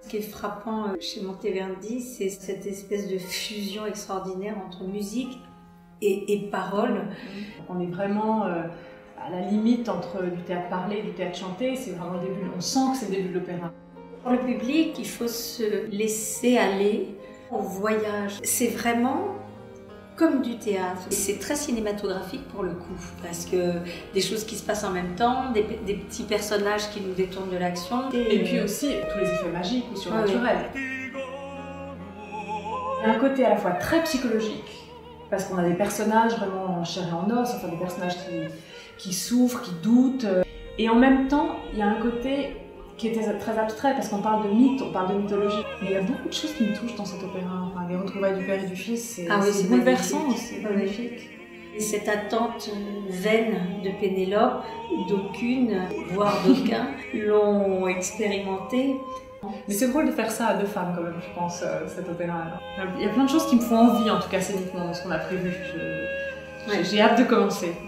Ce qui est frappant chez Monteverdi, c'est cette espèce de fusion extraordinaire entre musique et parole. On est vraiment à la limite entre du théâtre parlé et du théâtre chanté. C'est vraiment le début, on sent que c'est le début de l'opéra. Pour le public, il faut se laisser aller au voyage. C'est vraiment comme du théâtre. C'est très cinématographique pour le coup, parce que des choses qui se passent en même temps, des petits personnages qui nous détournent de l'action. Et puis aussi tous les effets magiques ou surnaturels. Oui. Il y a un côté à la fois très psychologique, parce qu'on a des personnages vraiment en chair et en os, enfin des personnages qui souffrent, qui doutent. Et en même temps, il y a un côté qui était très abstrait, parce qu'on parle de mythe, on parle de mythologie. Mais il y a beaucoup de choses qui me touchent dans cet opéra. Enfin, les retrouvailles du père et du fils, c'est bouleversant aussi. C'est magnifique. Et cette attente vaine de Pénélope, d'aucune, voire d'aucun, l'ont expérimenté. Mais c'est drôle de faire ça à deux femmes quand même, je pense, cet opéra. Il y a plein de choses qui me font envie, en tout cas scéniquement, dans ce qu'on a prévu. J'ai hâte de commencer.